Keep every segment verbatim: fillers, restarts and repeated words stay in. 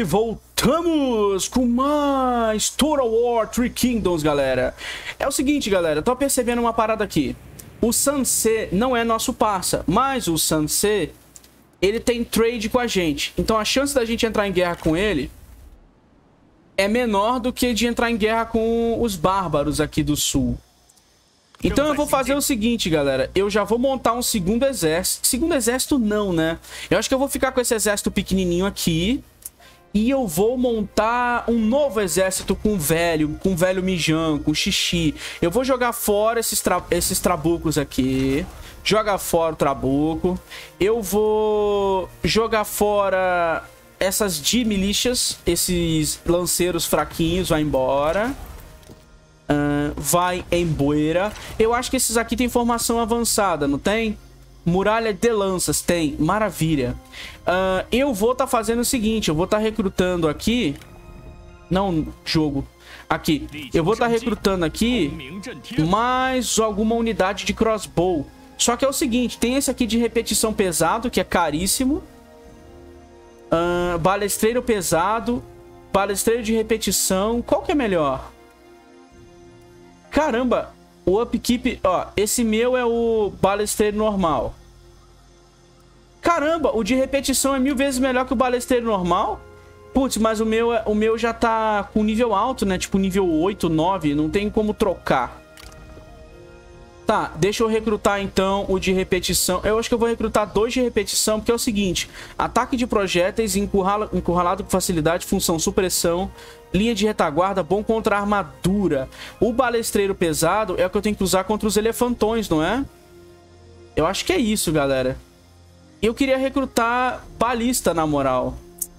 voltamos com mais Total War Three Kingdoms, galera. É o seguinte, galera, tô percebendo uma parada aqui. O Sansei não é nosso parça, mas o Sansei, ele tem trade com a gente. Então a chance da gente entrar em guerra com ele é menor do que de entrar em guerra com os bárbaros aqui do sul. Então eu vou fazer o seguinte, galera. Eu já vou montar um segundo exército. Segundo exército não, né? Eu acho que eu vou ficar com esse exército pequenininho aqui. E eu vou montar um novo exército com o velho. Com o velho Mijan, com o Xixi. Eu vou jogar fora esses, tra esses trabucos aqui. Jogar fora o trabuco. Eu vou jogar fora essas de milícias. Esses lanceiros fraquinhos. Vai embora. Uh, vai embora. Eu acho que esses aqui tem formação avançada, não tem? Muralha de lanças, tem. Maravilha. Uh, eu vou estar tá fazendo o seguinte. Eu vou estar tá recrutando aqui. Não, jogo. Aqui. Eu vou estar tá recrutando aqui mais alguma unidade de crossbow. Só que é o seguinte. Tem esse aqui de repetição pesado, que é caríssimo. Uh, balestreiro pesado. Balestreiro de repetição. Qual que é melhor? Caramba, o upkeep, ó, esse meu é o balestreiro normal. Caramba, o de repetição é mil vezes melhor que o balestreiro normal? Putz, mas o meu, o meu já tá com nível alto, né? Tipo nível oito, nove, não tem como trocar. Tá, deixa eu recrutar então o de repetição. Eu acho que eu vou recrutar dois de repetição, porque é o seguinte. Ataque de projéteis, encurrala, encurralado com facilidade, função supressão, linha de retaguarda, bom contra a armadura. O balestreiro pesado é o que eu tenho que usar contra os elefantões, não é? Eu acho que é isso, galera. Eu queria recrutar balista, na moral.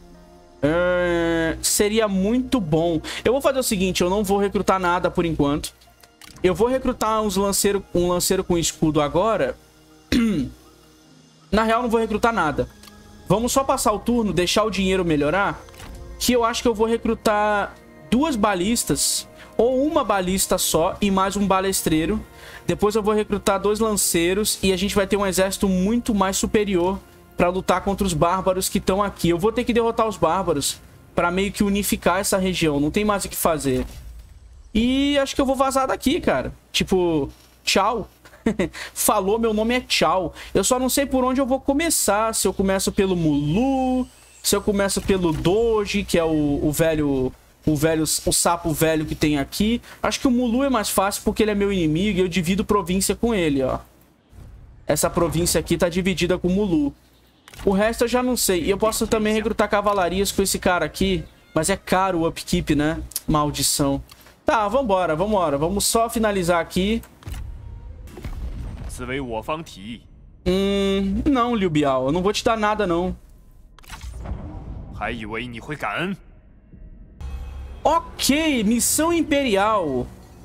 Uh, seria muito bom. Eu vou fazer o seguinte, eu não vou recrutar nada por enquanto. Eu vou recrutar uns lanceiro, um lanceiro com escudo agora. Na real, não vou recrutar nada. Vamos só passar o turno, deixar o dinheiro melhorar. Que eu acho que eu vou recrutar duas balistas. Ou uma balista só e mais um balestreiro. Depois eu vou recrutar dois lanceiros. E a gente vai ter um exército muito mais superior para lutar contra os bárbaros que estão aqui. Eu vou ter que derrotar os bárbaros para meio que unificar essa região. Não tem mais o que fazer. E acho que eu vou vazar daqui, cara. Tipo, tchau. Falou, meu nome é tchau. Eu só não sei por onde eu vou começar. Se eu começo pelo Mulu, se eu começo pelo Doji, que é o, o velho... O velho, o sapo velho que tem aqui. Acho que o Mulu é mais fácil porque ele é meu inimigo e eu divido província com ele, ó. Essa província aqui tá dividida com o Mulu. O resto eu já não sei. E eu posso também recrutar cavalarias com esse cara aqui. Mas é caro o upkeep, né? Maldição. Tá, vambora, vambora. Vamos só finalizar aqui. Hum, não, Liu Biao. Eu não vou te dar nada, não. Ok, missão imperial.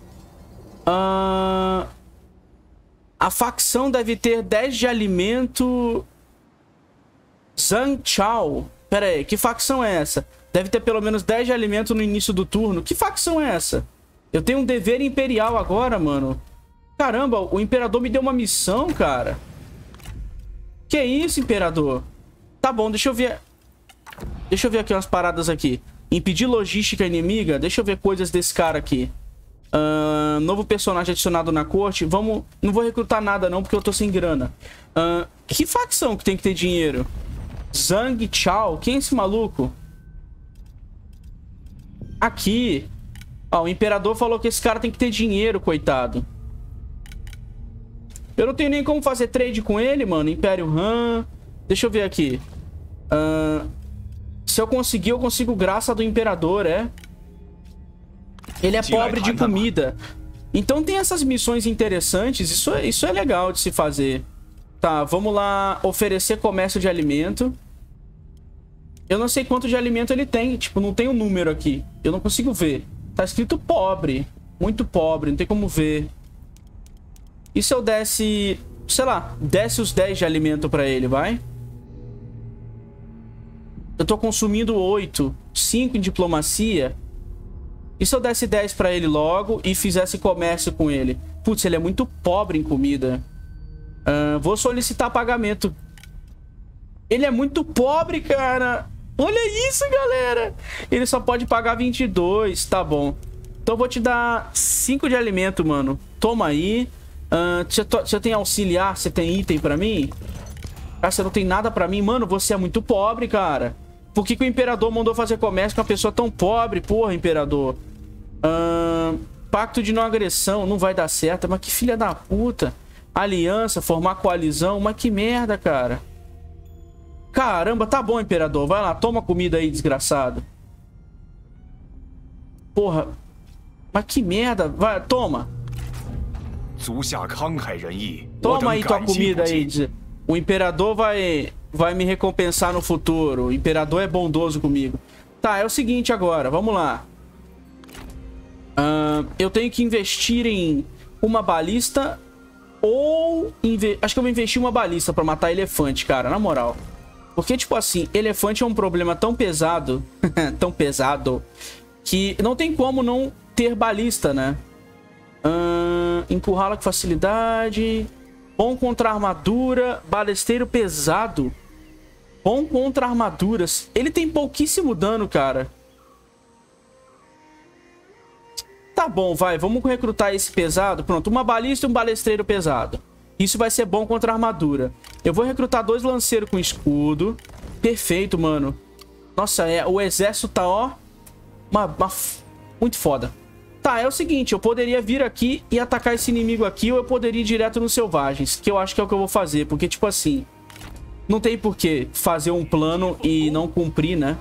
Uh, a facção deve ter dez de alimento. Zhang Chao. Pera aí, que facção é essa? Deve ter pelo menos dez de alimento no início do turno. Que facção é essa? Eu tenho um dever imperial agora, mano. Caramba, o imperador me deu uma missão, cara. Que isso, imperador? Tá bom, deixa eu ver... Deixa eu ver aqui umas paradas aqui. Impedir logística inimiga. Deixa eu ver coisas desse cara aqui. Uh, novo personagem adicionado na corte. Vamos... Não vou recrutar nada não, porque eu tô sem grana. Uh, que facção que tem que ter dinheiro? Zhang Chao. Quem é esse maluco? Aqui. Ó, o imperador falou que esse cara tem que ter dinheiro, coitado. Eu não tenho nem como fazer trade com ele, mano. Império Han. Deixa eu ver aqui. Uh, se eu conseguir, eu consigo graça do imperador, é? Ele é pobre de comida. Então tem essas missões interessantes. Isso é, isso é legal de se fazer. Tá, vamos lá. Oferecer comércio de alimento. Eu não sei quanto de alimento ele tem. Tipo, não tem o um número aqui. Eu não consigo ver. Tá escrito pobre. Muito pobre. Não tem como ver. E se eu desse... Sei lá. Desse os dez de alimento pra ele, vai? Eu tô consumindo oito. cinco em diplomacia. E se eu desse dez pra ele logo e fizesse comércio com ele? Putz, ele é muito pobre em comida. Uh, vou solicitar pagamento. Ele é muito pobre, cara. Olha isso, galera. Ele só pode pagar vinte e dois. Tá bom. Então eu vou te dar cinco de alimento, mano. Toma aí. Uh, você, você tem auxiliar? Você tem item pra mim? Cara, você não tem nada pra mim? Mano, você é muito pobre, cara. Por que que o imperador mandou fazer comércio com uma pessoa tão pobre? Porra, imperador. Uh, pacto de não agressão. Não vai dar certo. Mas que filha da puta. Aliança, formar coalizão. Mas que merda, cara. Caramba, tá bom, imperador. Vai lá, toma comida aí, desgraçado. Porra. Mas que merda. Vai, toma. Toma aí tua comida aí. O imperador vai, vai me recompensar no futuro. O imperador é bondoso comigo. Tá, é o seguinte agora. Vamos lá. Uh, eu tenho que investir em uma balista ou... Acho que eu vou investir em uma balista pra matar elefante, cara. Na moral. Porque, tipo assim, elefante é um problema tão pesado, tão pesado, que não tem como não ter balista, né? Uh, empurrá-la com facilidade. Bom contra armadura. Balesteiro pesado. Bom contra armaduras. Ele tem pouquíssimo dano, cara. Tá bom, vai. Vamos recrutar esse pesado. Pronto, uma balista e um balesteiro pesado. Isso vai ser bom contra a armadura. Eu vou recrutar dois lanceiros com escudo. Perfeito, mano. Nossa, é, o exército tá, ó... Uma, uma, muito foda. Tá, é o seguinte. Eu poderia vir aqui e atacar esse inimigo aqui. Ou eu poderia ir direto nos selvagens. Que eu acho que é o que eu vou fazer. Porque, tipo assim... Não tem por que fazer um plano e não cumprir, né?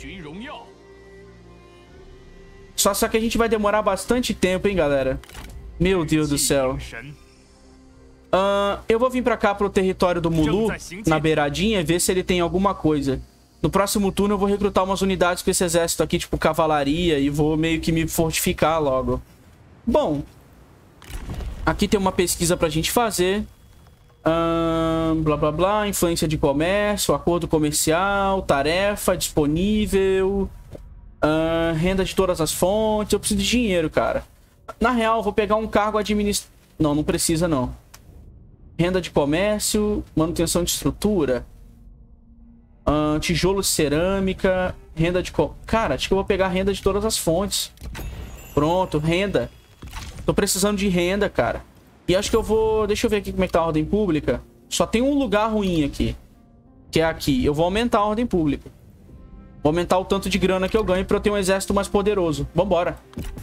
Só, só que a gente vai demorar bastante tempo, hein, galera? Meu Deus do céu. Uh, eu vou vir pra cá pro território do Mulu, na beiradinha, e ver se ele tem alguma coisa. No próximo turno eu vou recrutar umas unidades com esse exército aqui, tipo cavalaria, e vou meio que me fortificar logo. Bom, aqui tem uma pesquisa pra gente fazer. Uh, blá blá blá, influência de comércio, acordo comercial, tarefa disponível, uh, renda de todas as fontes. Eu preciso de dinheiro, cara. Na real, eu vou pegar um cargo administrativo. Não, não precisa não. Renda de comércio, manutenção de estrutura, uh, tijolo de cerâmica, renda de... Co... Cara, acho que eu vou pegar renda de todas as fontes. Pronto, renda. Tô precisando de renda, cara. E acho que eu vou... Deixa eu ver aqui como é que tá a ordem pública. Só tem um lugar ruim aqui. Que é aqui. Eu vou aumentar a ordem pública. Vou aumentar o tanto de grana que eu ganho pra eu ter um exército mais poderoso. Vambora.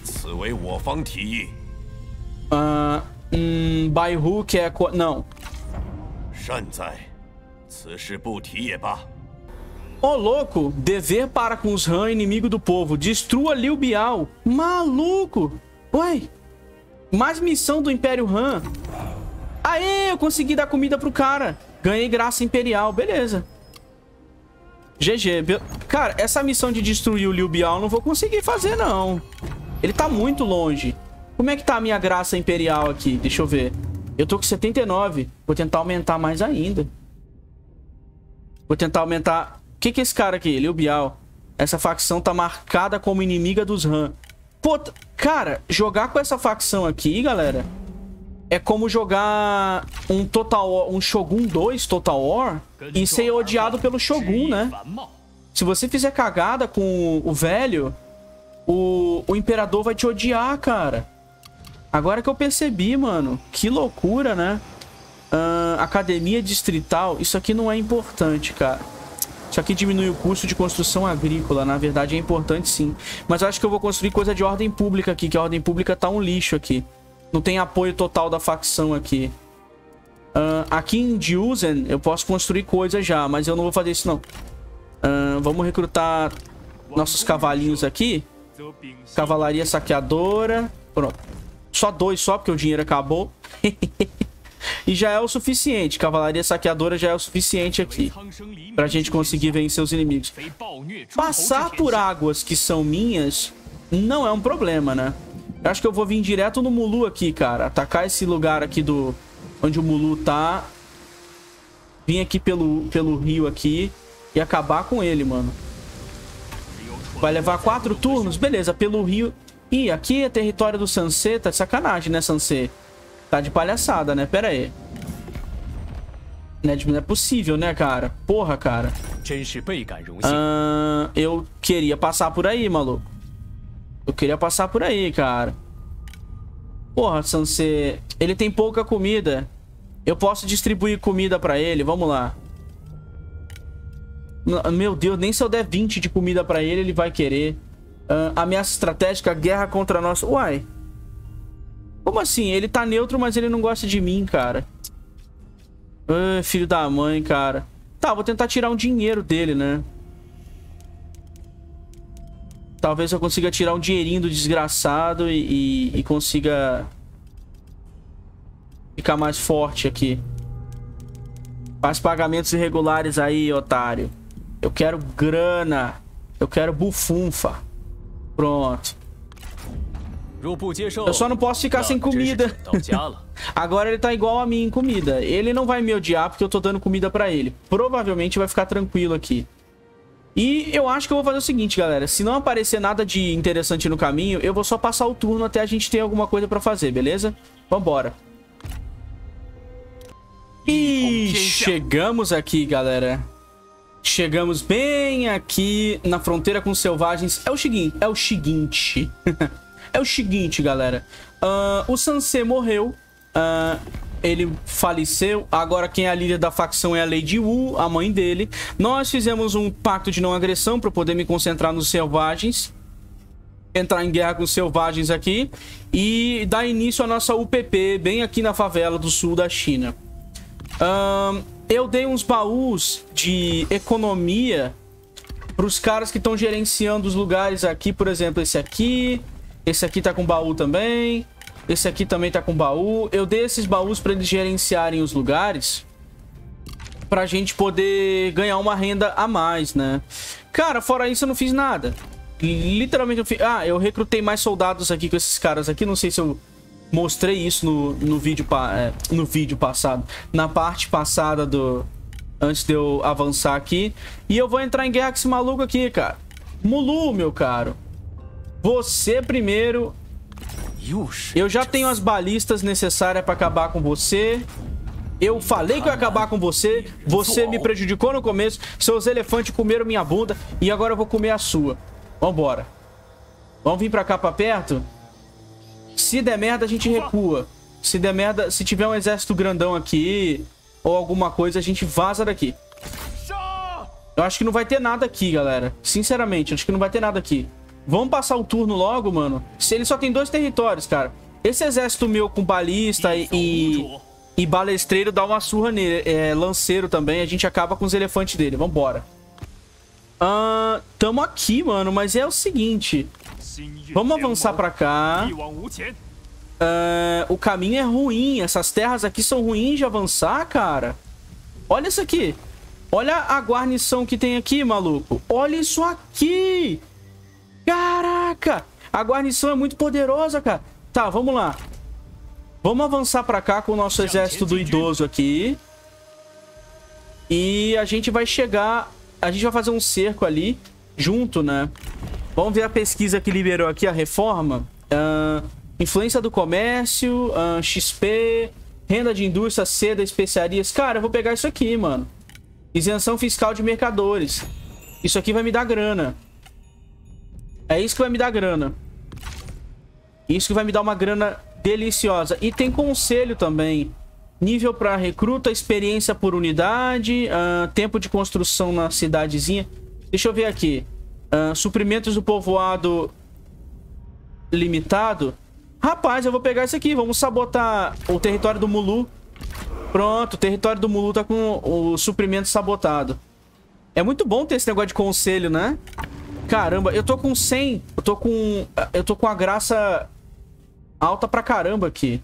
Ah... Uh, Hum, Baihu que é... Não. Ô, oh, louco. Dever para com os Han, inimigo do povo. Destrua Liu Biao. Maluco. Ué. Mais missão do Império Han. Aê, eu consegui dar comida pro cara. Ganhei graça imperial. Beleza. G G. Be... Cara, essa missão de destruir o Liu Biao eu não vou conseguir fazer, não. Ele tá muito longe. Como é que tá a minha graça imperial aqui? Deixa eu ver. Eu tô com setenta e nove. Vou tentar aumentar mais ainda. Vou tentar aumentar... O que que é esse cara aqui? Liu Biao. Essa facção tá marcada como inimiga dos Han. Pô, cara, jogar com essa facção aqui, galera, é como jogar um Total War, um Shogun dois Total War e ser odiado pelo Shogun, né? Se você fizer cagada com o velho, o, o Imperador vai te odiar, cara. Agora que eu percebi, mano. Que loucura, né? Uh, academia distrital. Isso aqui não é importante, cara. Isso aqui diminui o custo de construção agrícola. Na verdade, é importante sim. Mas eu acho que eu vou construir coisa de ordem pública aqui. Que a ordem pública tá um lixo aqui. Não tem apoio total da facção aqui. Uh, aqui em Diuzen, eu posso construir coisa já. Mas eu não vou fazer isso, não. Uh, vamos recrutar nossos cavalinhos aqui. Cavalaria saqueadora. Pronto. Só dois só, porque o dinheiro acabou. E já é o suficiente. Cavalaria saqueadora já é o suficiente aqui pra gente conseguir vencer os inimigos. Passar por águas que são minhas não é um problema, né? Eu acho que eu vou vir direto no Mulu aqui, cara. Atacar esse lugar aqui do... onde o Mulu tá. Vim aqui pelo, pelo rio aqui e acabar com ele, mano. Vai levar quatro turnos? Beleza, pelo rio... Ih, aqui é território do Sansê. Tá de sacanagem, né, Sansê? Tá de palhaçada, né? Pera aí. Não é possível, né, cara? Porra, cara. Ah, eu queria passar por aí, maluco. Eu queria passar por aí, cara. Porra, Sansei. Ele tem pouca comida. Eu posso distribuir comida pra ele. Vamos lá. Meu Deus, nem se eu der vinte de comida pra ele, ele vai querer. Uh, ameaça estratégica, guerra contra nós. Uai. Como assim? Ele tá neutro, mas ele não gosta de mim, cara. Uh, filho da mãe, cara. Tá, vou tentar tirar um dinheiro dele, né? Talvez eu consiga tirar um dinheirinho do desgraçado e, e, e consiga ficar mais forte aqui. Faz pagamentos irregulares aí, otário. Eu quero grana. Eu quero bufunfa. Pronto. Eu só não posso ficar sem comida. Agora ele tá igual a mim em comida. Ele não vai me odiar porque eu tô dando comida pra ele. Provavelmente vai ficar tranquilo aqui. E eu acho que eu vou fazer o seguinte, galera. Se não aparecer nada de interessante no caminho, eu vou só passar o turno até a gente ter alguma coisa pra fazer, beleza? Vambora. E chegamos aqui, galera. Chegamos bem aqui na fronteira com os selvagens. É o seguinte, é o seguinte. É o seguinte, galera. Uh, o Sansei morreu. Uh, ele faleceu. Agora quem é a líder da facção é a Lady Wu, a mãe dele. Nós fizemos um pacto de não agressão para poder me concentrar nos selvagens. Entrar em guerra com os selvagens aqui. E dar início à nossa U P P, bem aqui na favela do sul da China. Uh, eu dei uns baús de economia para os caras que estão gerenciando os lugares aqui. Por exemplo, esse aqui. Esse aqui tá com baú também. Esse aqui também tá com baú. Eu dei esses baús para eles gerenciarem os lugares. Pra gente poder ganhar uma renda a mais, né? Cara, fora isso eu não fiz nada. Literalmente eu fiz... Ah, eu recrutei mais soldados aqui com esses caras aqui. Não sei se eu mostrei isso no, no, vídeo, pa... é, no vídeo passado. Na parte passada do... Antes de eu avançar aqui. E eu vou entrar em guerra com esse maluco aqui, cara. Mulu, meu caro. Você primeiro. Eu já tenho as balistas necessárias pra acabar com você. Eu falei que eu ia acabar com você. Você me prejudicou no começo. Seus elefantes comeram minha bunda. E agora eu vou comer a sua. Vambora. Vamos vir pra cá pra perto. Se der merda, a gente recua. Se der merda, se tiver um exército grandão aqui ou alguma coisa, a gente vaza daqui. Eu acho que não vai ter nada aqui, galera. Sinceramente, acho que não vai ter nada aqui. Vamos passar o turno logo, mano. Se ele só tem dois territórios, cara. Esse exército meu com balista e, e, e balestreiro dá uma surra nele. É, lanceiro também. A gente acaba com os elefantes dele. Vambora. Uh, tamo aqui, mano. Mas é o seguinte. Vamos avançar pra cá. Uh, o caminho é ruim. Essas terras aqui são ruins de avançar, cara. Olha isso aqui. Olha a guarnição que tem aqui, maluco. Olha isso aqui. Caraca! A guarnição é muito poderosa, cara. Tá, vamos lá. Vamos avançar pra cá com o nosso exército do idoso aqui. E a gente vai chegar... A gente vai fazer um cerco ali, junto, né? Vamos ver a pesquisa que liberou aqui, a reforma. Uh, influência do comércio, uh, X P, renda de indústria, seda, especiarias. Cara, eu vou pegar isso aqui, mano. Isenção fiscal de mercadores. Isso aqui vai me dar grana. É isso que vai me dar grana. Isso que vai me dar uma grana deliciosa. E tem conselho também. Nível para recruta, experiência por unidade, uh, tempo de construção na cidadezinha. Deixa eu ver aqui. Uh, suprimentos do povoado limitado. Rapaz, eu vou pegar isso aqui. Vamos sabotar o território do Mulu. Pronto, o território do Mulu tá com o suprimento sabotado. É muito bom ter esse negócio de conselho, né? Caramba, eu tô com cem. Eu tô com... Eu tô com a graça alta pra caramba aqui.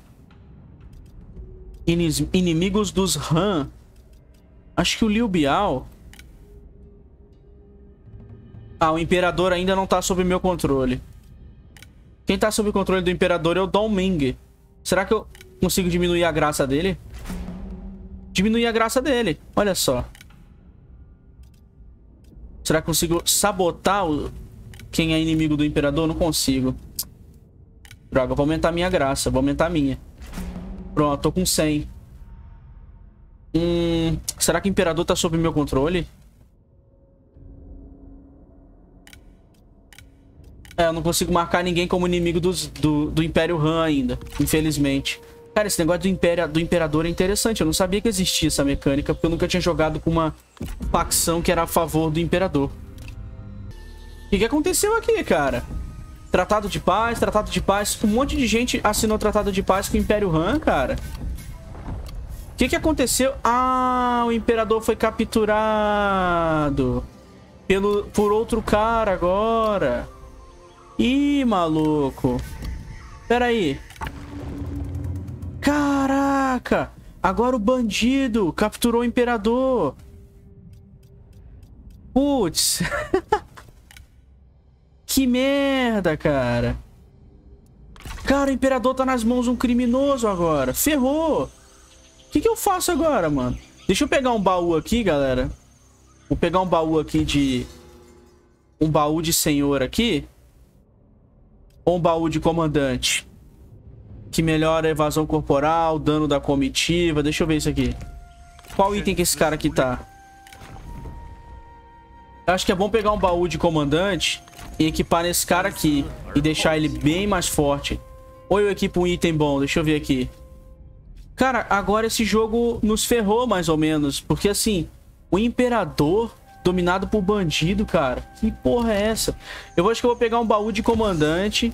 Inis, inimigos dos Han. Acho que o Liu Biao... Ah, o Imperador ainda não tá sob meu controle. Quem tá sob o controle do Imperador é o Dong Ming. Será que eu consigo diminuir a graça dele? Diminuir a graça dele. Olha só. Será que consigo sabotar o... quem é inimigo do Imperador? Não consigo. Droga, vou aumentar minha graça. Vou aumentar a minha. Pronto, tô com cem. Hum, será que o Imperador tá sob meu controle? É, eu não consigo marcar ninguém como inimigo dos, do, do Império Han ainda, infelizmente. Cara, esse negócio do, Império, do Imperador é interessante. Eu não sabia que existia essa mecânica, porque eu nunca tinha jogado com uma facção que era a favor do Imperador. O que, que aconteceu aqui, cara? Tratado de paz, tratado de paz. Um monte de gente assinou tratado de paz com o Império Han, cara. O que, que aconteceu? Ah, o Imperador foi capturado pelo, por outro cara agora. Ih, maluco. Pera aí. Caraca. Agora o bandido capturou o Imperador. Putz. Que merda, cara. Cara, o Imperador tá nas mãos de um criminoso agora. Ferrou. O que, que eu faço agora, mano? Deixa eu pegar um baú aqui, galera. Vou pegar um baú aqui de... Um baú de senhor aqui. Ou um baú de comandante? Que melhora a evasão corporal, dano da comitiva. Deixa eu ver isso aqui. Qual item que esse cara aqui tá? Acho que é bom pegar um baú de comandante e equipar nesse cara aqui. E deixar ele bem mais forte. Ou eu equipo um item bom. Deixa eu ver aqui. Cara, agora esse jogo nos ferrou mais ou menos. Porque assim, o Imperador dominado por bandido, cara. Que porra é essa? Eu acho que eu vou pegar um baú de comandante.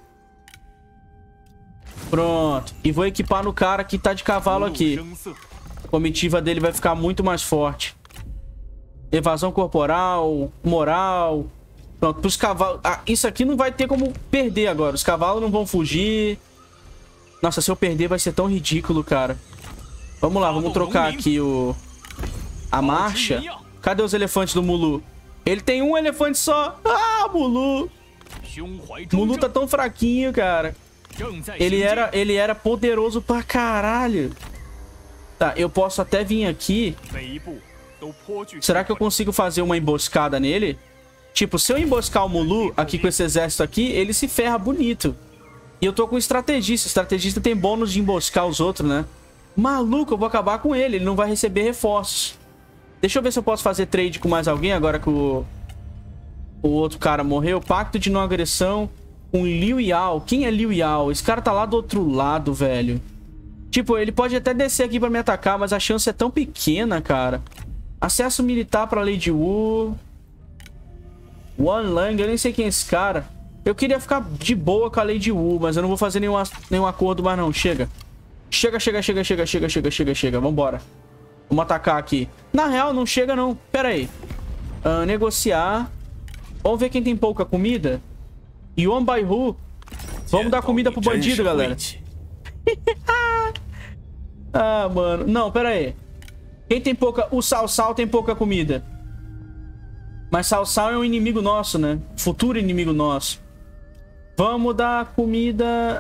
Pronto. E vou equipar no cara que tá de cavalo aqui. A comitiva dele vai ficar muito mais forte. Evasão corporal, moral. Pronto, pros cavalos... Ah, isso aqui não vai ter como perder agora. Os cavalos não vão fugir. Nossa, se eu perder vai ser tão ridículo, cara. Vamos lá, vamos trocar aqui o... A marcha. Cadê os elefantes do Mulu? Ele tem um elefante só. Ah, Mulu. Mulu tá tão fraquinho, cara. Ele era, ele era poderoso pra caralho. Tá, eu posso até vir aqui. Será que eu consigo fazer uma emboscada nele? Tipo, se eu emboscar o Mulu aqui com esse exército aqui, ele se ferra bonito. E eu tô com estrategista. O estrategista tem bônus de emboscar os outros, né? Maluco, eu vou acabar com ele. Ele não vai receber reforços. Deixa eu ver se eu posso fazer trade com mais alguém agora que o, o outro cara morreu. Pacto de não agressão com Liu Yao. Quem é Liu Yao? Esse cara tá lá do outro lado, velho. Tipo, ele pode até descer aqui pra me atacar, mas a chance é tão pequena, cara. Acesso militar pra Lady Wu. Wan Lang, eu nem sei quem é esse cara. Eu queria ficar de boa com a Lady Wu, mas eu não vou fazer nenhum, nenhum acordo mais não. Chega. Chega, chega, chega, chega, chega, chega, chega, chega. Vambora. Vamos atacar aqui. Na real, não chega não. Pera aí. Uh, negociar. Vamos ver quem tem pouca comida. Yuan Baihu. Vamos dar comida pro bandido, galera. Ah, mano. Não, pera aí. Quem tem pouca... O Cao Cao tem pouca comida. Mas Cao Cao é um inimigo nosso, né? Futuro inimigo nosso. Vamos dar comida...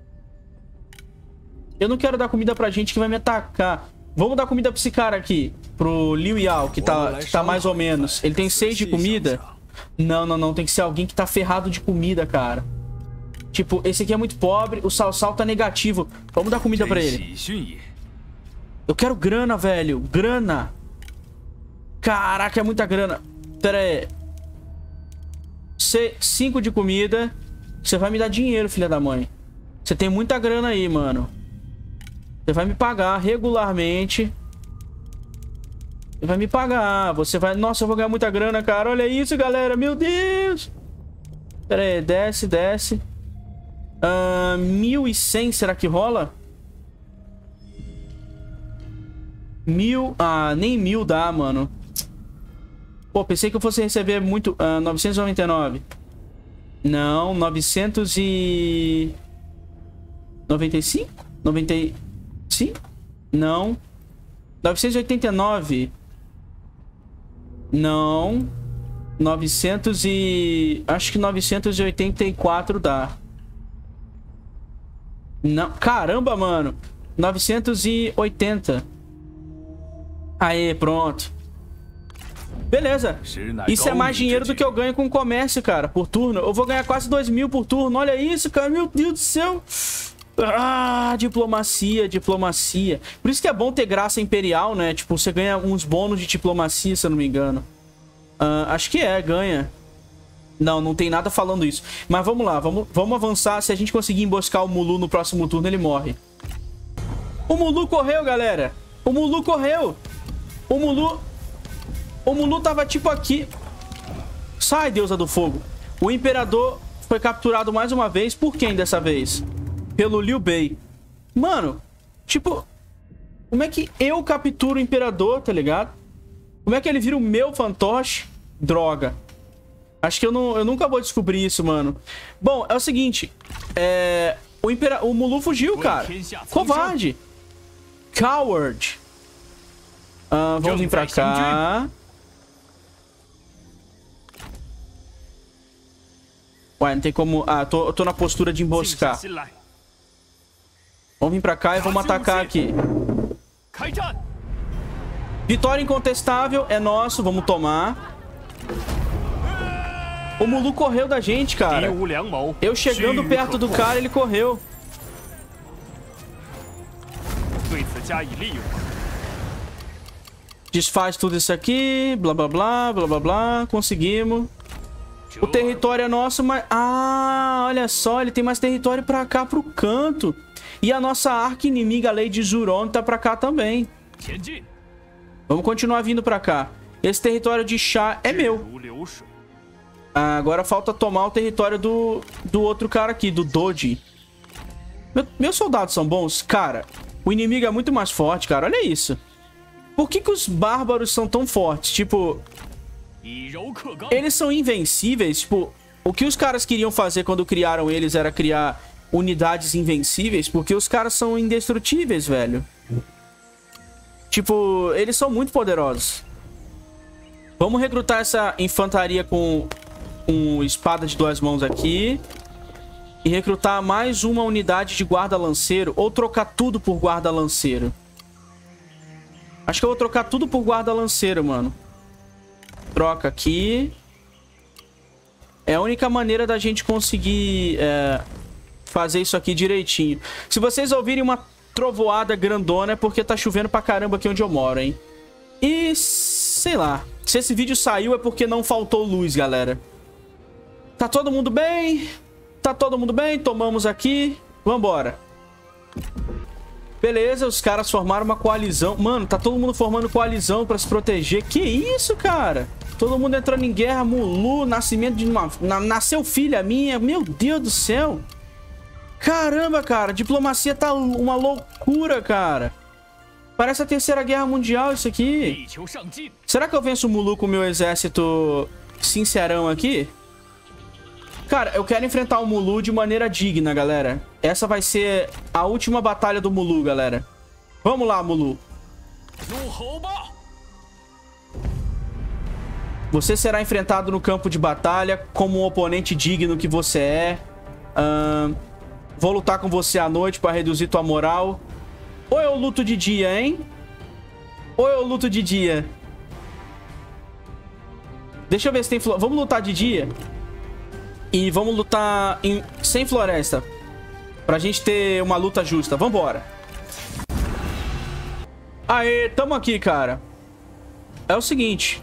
Eu não quero dar comida pra gente que vai me atacar. Vamos dar comida pra esse cara aqui. Pro Liu Yao, que tá, que tá mais ou menos. Ele tem seis de comida. Não, não, não. Tem que ser alguém que tá ferrado de comida, cara. Tipo, esse aqui é muito pobre. O Cao Cao tá negativo. Vamos dar comida pra ele. Eu quero grana, velho. Grana. Caraca, é muita grana. Pera aí. Cinco de comida. Você vai me dar dinheiro, filha da mãe. Você tem muita grana aí, mano. Você vai me pagar regularmente. Você vai me pagar. Você vai... Nossa, eu vou ganhar muita grana, cara. Olha isso, galera. Meu Deus. Pera aí. Desce, desce. Uh, mil e cem, será que rola? Mil... Ah, nem mil dá, mano. Pô, pensei que eu fosse receber muito... Uh, novecentos e noventa e nove. Não, novecentos e... noventa e cinco? noventa e cinco? Não. novecentos e oitenta e nove. Não. novecentos e... Acho que novecentos e oitenta e quatro dá. Não. Caramba, mano. novecentos e oitenta. Aê, pronto. Beleza. Isso é mais dinheiro do que eu ganho com comércio, cara, por turno. Eu vou ganhar quase dois mil por turno. Olha isso, cara. Meu Deus do céu. Ah, diplomacia, diplomacia. Por isso que é bom ter graça imperial, né? Tipo, você ganha uns bônus de diplomacia, se eu não me engano. Uh, acho que é, ganha. Não, não tem nada falando isso. Mas vamos lá, vamos, vamos avançar. Se a gente conseguir emboscar o Mulu no próximo turno, ele morre. O Mulu correu, galera. O Mulu correu. O Mulu... O Mulu tava tipo aqui. Sai, deusa do fogo. O Imperador foi capturado mais uma vez. Por quem dessa vez? Pelo Liu Bei. Mano, tipo... Como é que eu capturo o Imperador, tá ligado? Como é que ele vira o meu fantoche? Droga. Acho que eu, não, eu nunca vou descobrir isso, mano. Bom, é o seguinte. É... O, Impera... o Mulu fugiu, cara. Covarde. Coward. Ah, vamos vir pra cá. Ué, não tem como... Ah, tô, tô na postura de emboscar. Vamos vir pra cá e vamos atacar aqui. Vitória incontestável. É nosso. Vamos tomar. O Mulu correu da gente, cara. Eu chegando perto do cara, ele correu. Desfaz tudo isso aqui. Blá, blá, blá, blá, blá, blá. Conseguimos. O território é nosso, mas... Ah, olha só. Ele tem mais território pra cá, pro canto. E a nossa arqui-inimiga, a Lady Zuron, tá pra cá também. Vamos continuar vindo pra cá. Esse território de chá é meu. Ah, agora falta tomar o território do, do outro cara aqui, do Doji. Meu, meus soldados são bons? Cara, o inimigo é muito mais forte, cara. Olha isso. Por que que os bárbaros são tão fortes? Tipo... Eles são invencíveis. Tipo, o que os caras queriam fazer quando criaram eles era criar unidades invencíveis. Porque os caras são indestrutíveis, velho. Tipo, eles são muito poderosos. Vamos recrutar essa infantaria com... com espada de duas mãos aqui. E recrutar mais uma unidade de guarda-lanceiro. Ou trocar tudo por guarda-lanceiro. Acho que eu vou trocar tudo por guarda-lanceiro, mano. Troca aqui. É a única maneira da gente conseguir é, fazer isso aqui direitinho. Se vocês ouvirem uma trovoada grandona é porque tá chovendo pra caramba aqui onde eu moro, hein? E sei lá. Se esse vídeo saiu é porque não faltou luz, galera. Tá todo mundo bem? Tá todo mundo bem? Tomamos aqui. Vambora. Beleza, os caras formaram uma coalizão. Mano, tá todo mundo formando coalizão pra se proteger. Que isso, cara? Todo mundo entrando em guerra. Mulu, nascimento de uma... Nasceu filha minha. Meu Deus do céu. Caramba, cara. Diplomacia tá uma loucura, cara. Parece a Terceira Guerra Mundial isso aqui. Será que eu venço o Mulu com o meu exército sincerão aqui? Cara, eu quero enfrentar o Mulu de maneira digna, galera. Essa vai ser a última batalha do Mulu, galera. Vamos lá, Mulu. Você será enfrentado no campo de batalha como um oponente digno que você é. Uh, vou lutar com você à noite para reduzir tua moral. Ou eu luto de dia, hein? Ou eu luto de dia? Deixa eu ver se tem... Flo... Vamos lutar de dia? E vamos lutar em... sem floresta. Pra gente ter uma luta justa. Vambora. Aê, tamo aqui, cara. É o seguinte.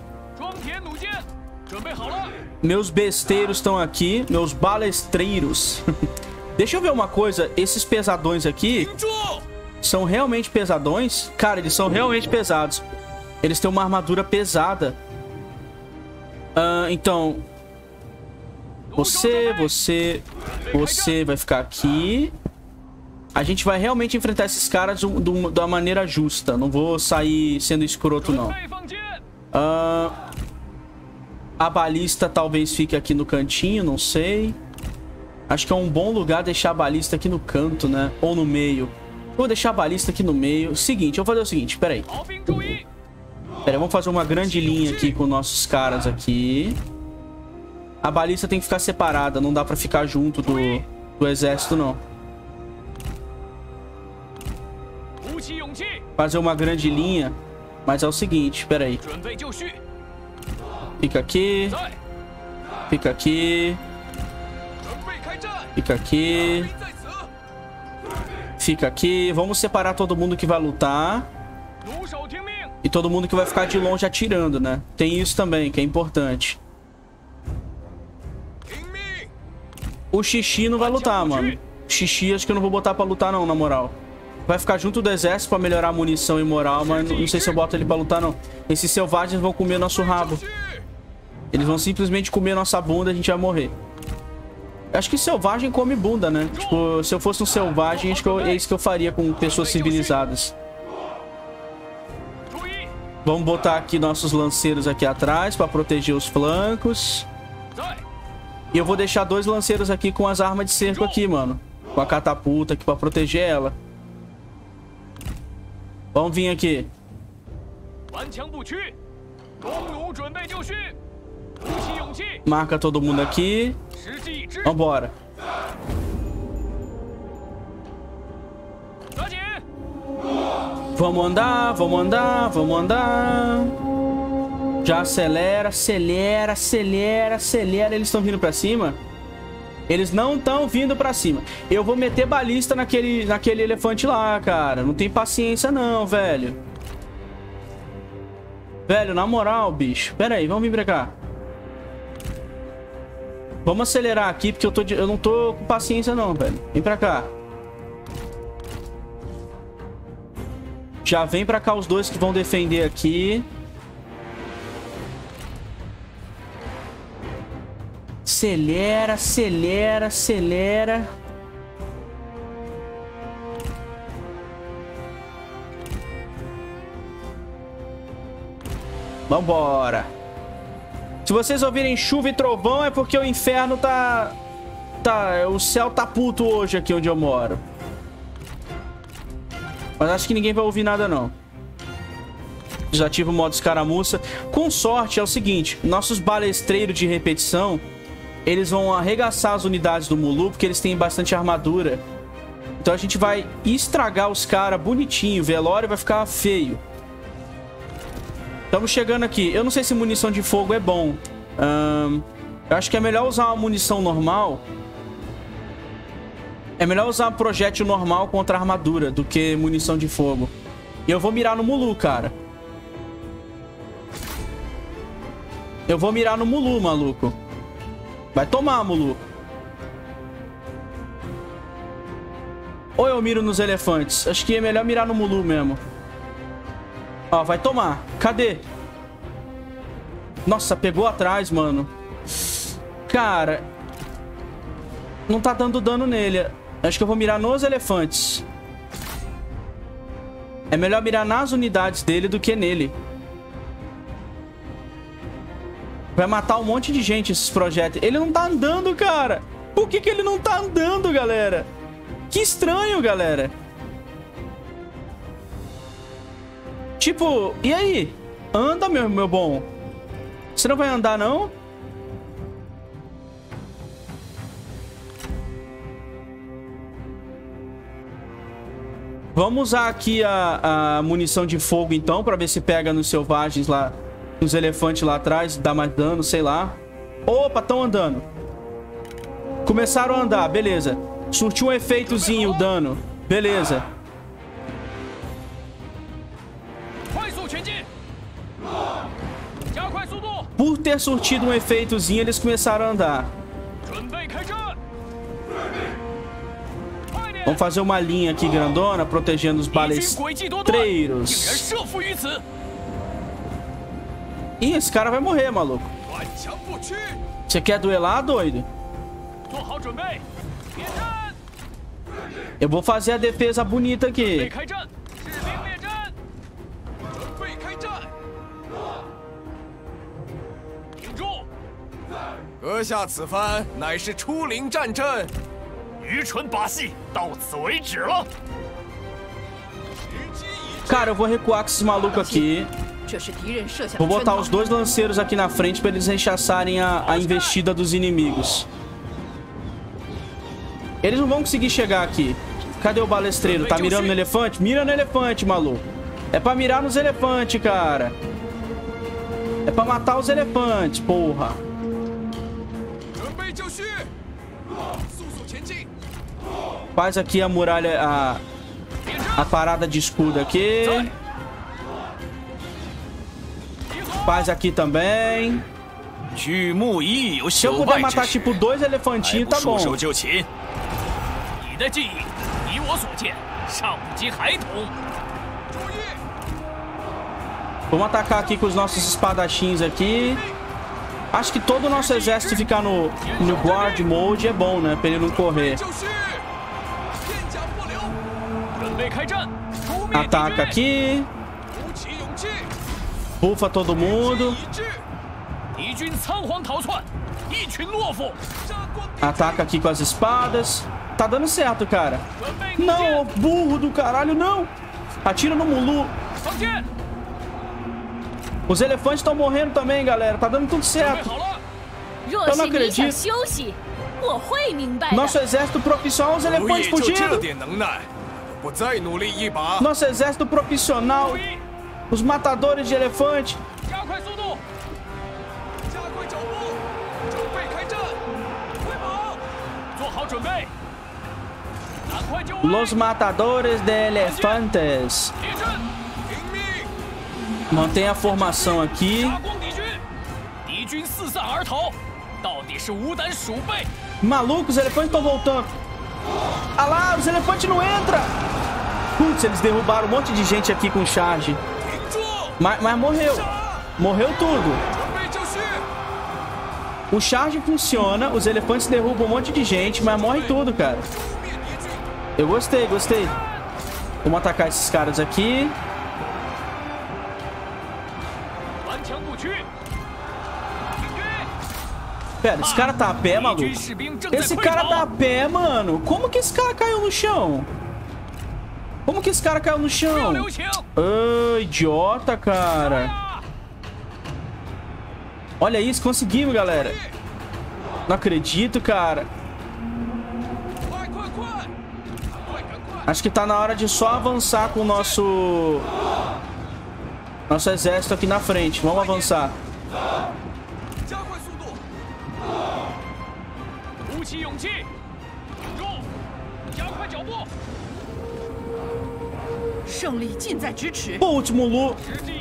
Meus besteiros estão aqui. Meus balestreiros. Deixa eu ver uma coisa. Esses pesadões aqui... são realmente pesadões? Cara, eles são realmente pesados. Eles têm uma armadura pesada. Uh, então... Você, você, você vai ficar aqui. A gente vai realmente enfrentar esses caras de uma maneira justa. Não vou sair sendo escroto, não. Uh, a balista talvez fique aqui no cantinho, não sei. Acho que é um bom lugar deixar a balista aqui no canto, né? Ou no meio. Vou deixar a balista aqui no meio. Seguinte, eu vou fazer o seguinte, peraí. Peraí, vamos fazer uma grande linha aqui com nossos caras aqui. A balista tem que ficar separada, não dá pra ficar junto do, do exército, não. Fazer uma grande linha. Mas é o seguinte, peraí. Fica aqui. Fica aqui. Fica aqui. Fica aqui. Vamos separar todo mundo que vai lutar. E todo mundo que vai ficar de longe atirando, né? Tem isso também, que é importante. O Xixi não vai lutar, mano. Xixi acho que eu não vou botar pra lutar não, na moral. Vai ficar junto do exército pra melhorar a munição e moral, mas não sei se eu boto ele pra lutar, não. Esses selvagens vão comer nosso rabo. Eles vão simplesmente comer nossa bunda e a gente vai morrer. Acho que selvagem come bunda, né? Tipo, se eu fosse um selvagem, acho que eu, é isso que eu faria com pessoas civilizadas. Vamos botar aqui nossos lanceiros aqui atrás pra proteger os flancos. E eu vou deixar dois lanceiros aqui com as armas de cerco aqui, mano. Com a catapulta aqui pra proteger ela. Vamos vir aqui. Marca todo mundo aqui. Vambora. Vamos andar, vamos andar, vamos andar. Já acelera, acelera, acelera, acelera. Eles estão vindo pra cima? Eles não estão vindo pra cima. Eu vou meter balista naquele, naquele elefante lá, cara. Não tem paciência não, velho. Velho, na moral, bicho. Pera aí, vamos vir pra cá. Vamos acelerar aqui, porque eu, tô de... eu não tô com paciência não, velho. Vem pra cá. Já vem pra cá os dois que vão defender aqui. Acelera, acelera, acelera. Vambora. Se vocês ouvirem chuva e trovão é porque o inferno tá... tá... o céu tá puto hoje aqui onde eu moro. Mas acho que ninguém vai ouvir nada não. Desativa o modo escaramuça. Com sorte é o seguinte. Nossos balestreiros de repetição, eles vão arregaçar as unidades do Mulu, porque eles têm bastante armadura. Então a gente vai estragar os caras bonitinho. O velório vai ficar feio. Estamos chegando aqui. Eu não sei se munição de fogo é bom. Um, eu acho que é melhor usar uma munição normal. É melhor usar um projétil normal contra armadura do que munição de fogo. E eu vou mirar no Mulu, cara. Eu vou mirar no Mulu, maluco. Vai tomar, Mulu. Ou eu miro nos elefantes? Acho que é melhor mirar no Mulu mesmo. Ó, vai tomar. Cadê? Nossa, pegou atrás, mano. Cara. Não tá dando dano nele. Acho que eu vou mirar nos elefantes. É melhor mirar nas unidades dele do que nele. Vai matar um monte de gente esses projéteis. Ele não tá andando, cara. Por que que ele não tá andando, galera? Que estranho, galera. Tipo, e aí? Anda, meu, meu bom. Você não vai andar, não? Vamos usar aqui a, a munição de fogo, então, pra ver se pega nos selvagens lá, nos elefantes lá atrás, dá mais dano, sei lá. Opa, estão andando. Começaram a andar, beleza. Surtiu um efeitozinho o dano. Beleza. Por ter surtido um efeitozinho, eles começaram a andar. Vamos fazer uma linha aqui grandona, protegendo os balestreiros. Ih, esse cara vai morrer, maluco. Você quer duelar, doido? Eu vou fazer a defesa bonita aqui. Cara, eu vou recuar com esses malucos aqui. Vou botar os dois lanceiros aqui na frente pra eles rechaçarem a, a investida dos inimigos. Eles não vão conseguir chegar aqui. Cadê o balestreiro? Tá mirando no elefante? Mira no elefante, maluco. É pra mirar nos elefantes, cara. É pra matar os elefantes, porra. Faz aqui a muralha, a, a parada de escudo aqui. Faz aqui também. Se eu puder matar tipo dois elefantinhos, tá bom. Vamos atacar aqui com os nossos espadachins aqui. Acho que todo o nosso exército ficar no, no guard mode é bom, né? Pra ele não correr. Ataca aqui. Bufa todo mundo. Ataca aqui com as espadas. Tá dando certo, cara. Não, burro do caralho, não. Atira no Mulu. Os elefantes estão morrendo também, galera. Tá dando tudo certo. Eu não acredito. Nosso exército profissional, os elefantes fugindo. Nosso exército profissional, os matadores de elefante. Los matadores de elefantes. Mantenha a formação aqui. Maluco, os elefantes estão voltando. Ah lá, os elefantes não entram. Putz, eles derrubaram um monte de gente aqui com charge. Mas, mas morreu. Morreu tudo. O charge funciona, os elefantes derrubam um monte de gente, mas morre tudo, cara. Eu gostei, gostei. Vamos atacar esses caras aqui. Pera, esse cara tá a pé, maluco? Esse cara tá a pé, mano. Como que esse cara caiu no chão? Como que esse cara caiu no chão? Ah, idiota, cara. Olha isso, conseguimos, galera. Não acredito, cara. Acho que tá na hora de só avançar com o nosso... Nosso exército aqui na frente. Vamos avançar. Putz, Mulu.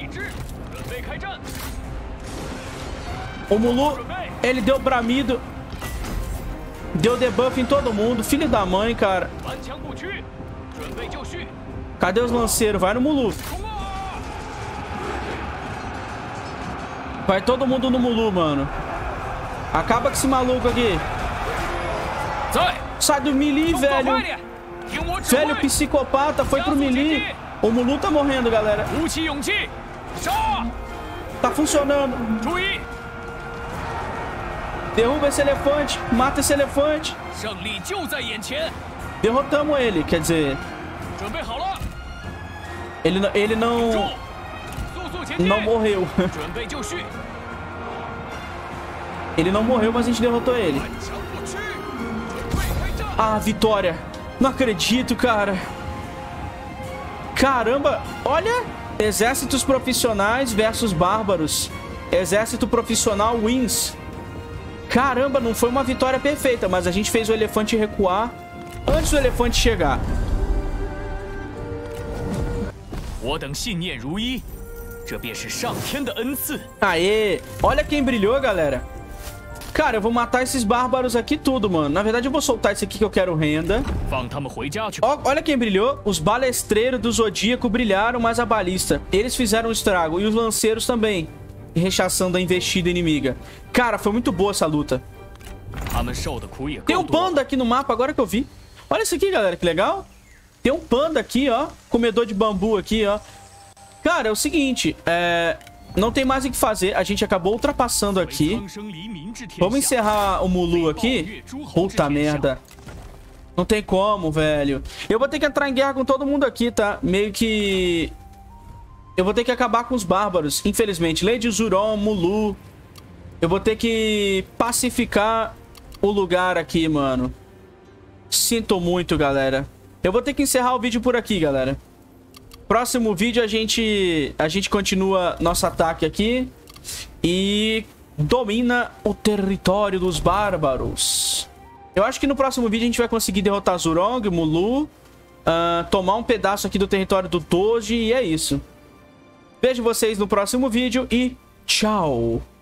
O Mulu, ele deu bramido. Deu debuff em todo mundo. Filho da mãe, cara. Cadê os lanceiros? Vai no Mulu. Vai todo mundo no Mulu, mano. Acaba com esse maluco aqui. Sai do melee, velho. Velho psicopata, foi pro melee. O Mulu tá morrendo, galera. Tá funcionando. Derruba esse elefante. Mata esse elefante. Derrotamos ele, quer dizer... Ele, ele não... Não morreu. Ele não morreu, mas a gente derrotou ele. Ah, vitória. Não acredito, cara. Caramba. Olha. Exércitos profissionais versus bárbaros. Exército profissional wins. Caramba, não foi uma vitória perfeita, mas a gente fez o elefante recuar antes do elefante chegar. Aê. Olha quem brilhou, galera. Cara, eu vou matar esses bárbaros aqui tudo, mano. Na verdade, eu vou soltar esse aqui que eu quero renda. Ó, olha quem brilhou. Os balestreiros do Zodíaco brilharam, mas a balista. Eles fizeram um estrago. E os lanceiros também. Rechaçando a investida inimiga. Cara, foi muito boa essa luta. Tem um panda aqui no mapa, agora que eu vi. Olha isso aqui, galera, que legal. Tem um panda aqui, ó. Comedor de bambu aqui, ó. Cara, é o seguinte. É... Não tem mais o que fazer. A gente acabou ultrapassando aqui. Vamos encerrar o Mulu aqui. Puta merda. Não tem como, velho. Eu vou ter que entrar em guerra com todo mundo aqui, tá? Meio que... Eu vou ter que acabar com os bárbaros, infelizmente. Lady Zuron, Mulu. Eu vou ter que pacificar o lugar aqui, mano. Sinto muito, galera. Eu vou ter que encerrar o vídeo por aqui, galera. Próximo vídeo a gente, a gente continua nosso ataque aqui. E domina o território dos bárbaros. Eu acho que no próximo vídeo a gente vai conseguir derrotar Zurong, Mulu. Uh, tomar um pedaço aqui do território do Doji. E é isso. Vejo vocês no próximo vídeo e tchau!